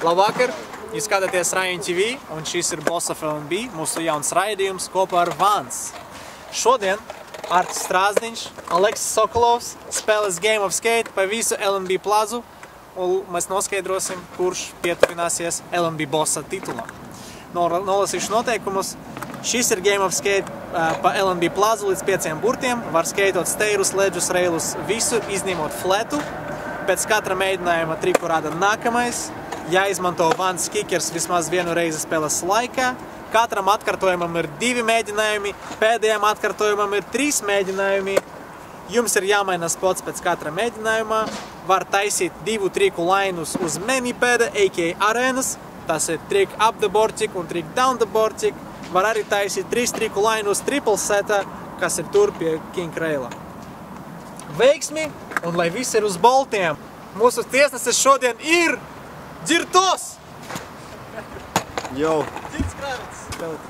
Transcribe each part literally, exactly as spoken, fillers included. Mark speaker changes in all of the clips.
Speaker 1: Labvakar! Jūs skatāties RajonTV un šis ir BOSS of L N B, mūsu jauns raidījums kopā ar Vans. Šodien Artis Strazdiņš, Aleksis Sokolovs spēlēs Game of Skate pa visu L N B plazu un mēs noskaidrosim, kurš pietuvināsies L N B bossa titulam. Nolasīšu noteikumus. Šis ir Game of Skate pa L N B plazu līdz pieciem burtiem. Var skeitot steirus, ledžus, reilus, visu izņemot fletu. Pēc katra mēģinājuma triku rada nākamais. Jāizmanto Vans kikers vismaz vienu reizi spēles laikā. Katram atkārtojumam ir divi mēģinājumi, pēdējām atkārtojumam ir trīs mēģinājumi. Jums ir jāmaina spots pēc katra mēģinājumā. Var taisīt divu triku lainus uz menipēda, a k a arēnas. Tas ir trick up the bortik un trick down the bortik. Var arī taisīt trīs triku lainus triple seta, kas ir tur pie king raila. Veiksmi un lai viss ir uz boltiem. Mūsu tiesneses šodien ir Dzirtos!
Speaker 2: Jau!
Speaker 1: Dzirts Krāvits!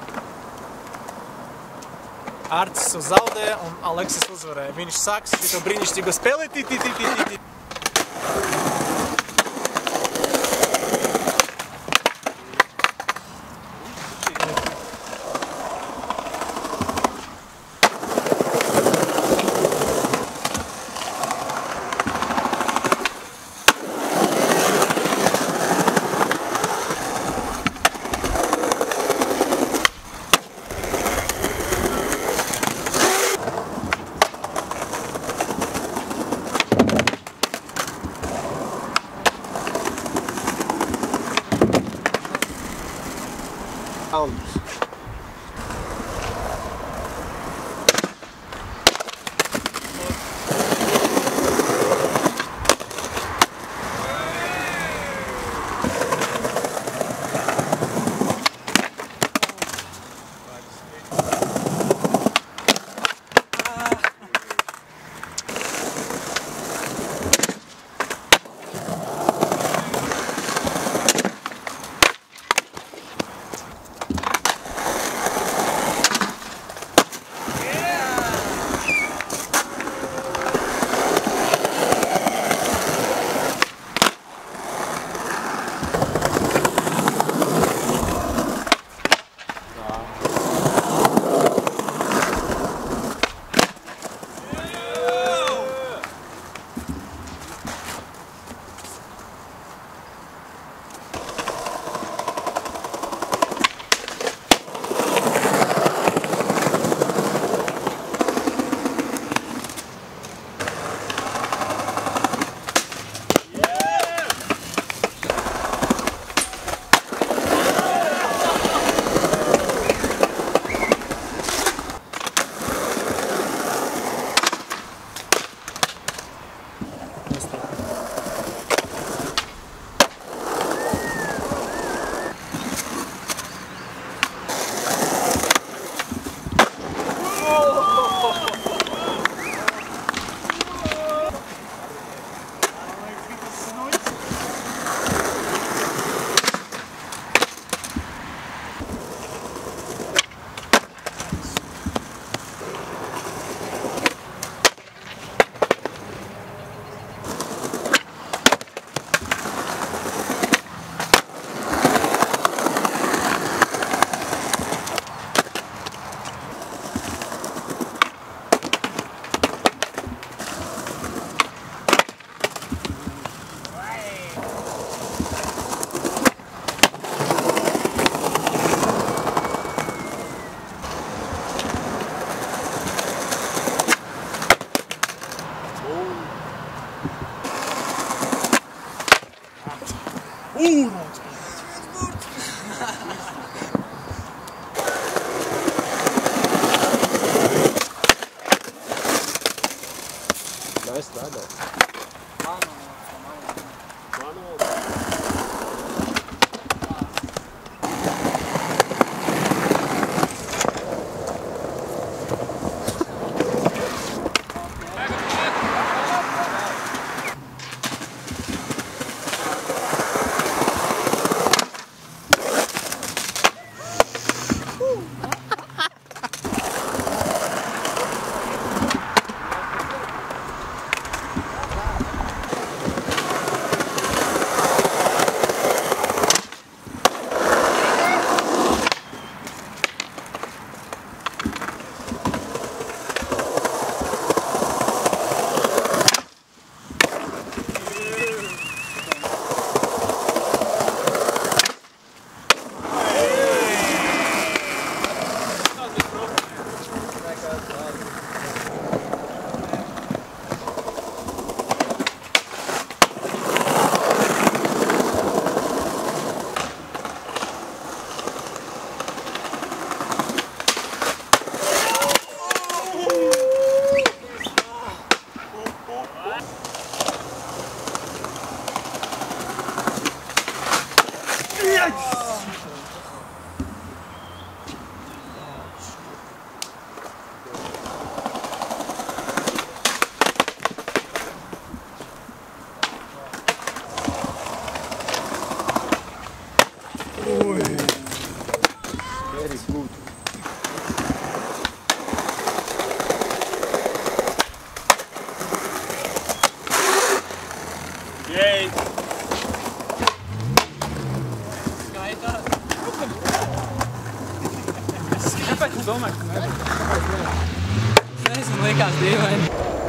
Speaker 1: Artis zaudēja un Aleksis uzvarēja. Viņš sāks šito brīnišķīgo spēli. Ti, ti, ti, ti, ti, ti.
Speaker 2: Aleksis. Uno! Nice strada. Good.
Speaker 1: Yay!
Speaker 3: Kāpēc tu domāji, ka nevar? Es nezinu, likās dīvaini.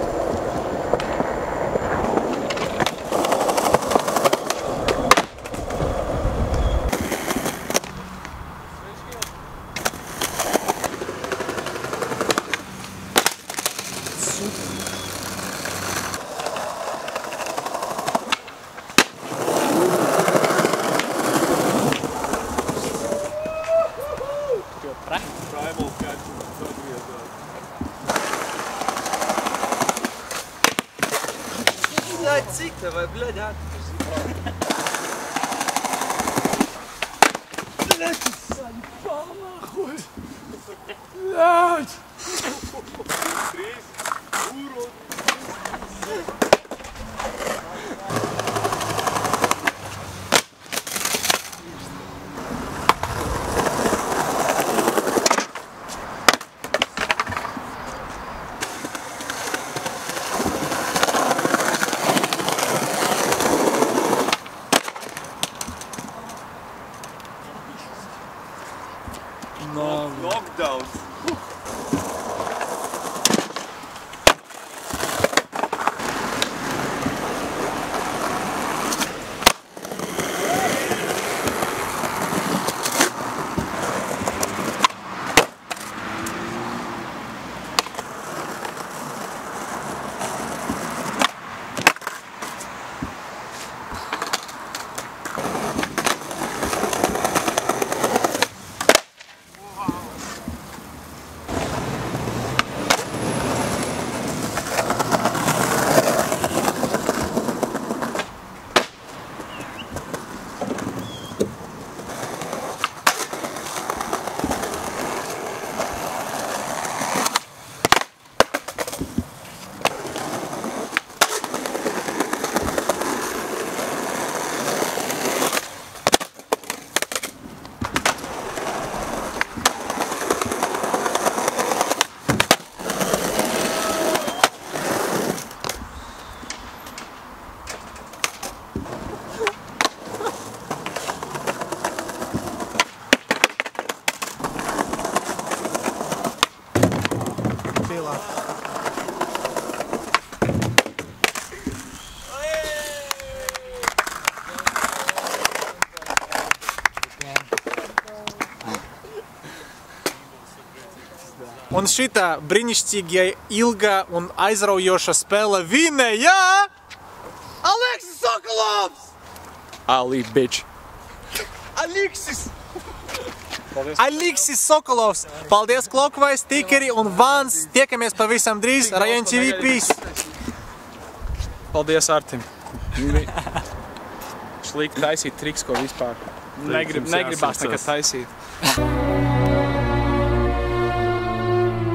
Speaker 2: Блядь, цик давай, блядь, а? Блядь, ты заебал нахуй! Блядь! Урод!
Speaker 3: No.
Speaker 2: Knockdowns.
Speaker 1: Un šitā brīnišķīga, ilga un aizraujoša spēle vinēja Aleksis Sokolovs!
Speaker 3: Ali, bitch.
Speaker 2: Aleksis!
Speaker 1: Aleksis Sokolovs! Paldies CLockwise, Tikari un Vans! Tiekamies pavisam drīz, RajonTV, peace!
Speaker 3: Paldies Artim. Šlīgi taisīt triks, ko vispār negrib, negribās nekad taisīt.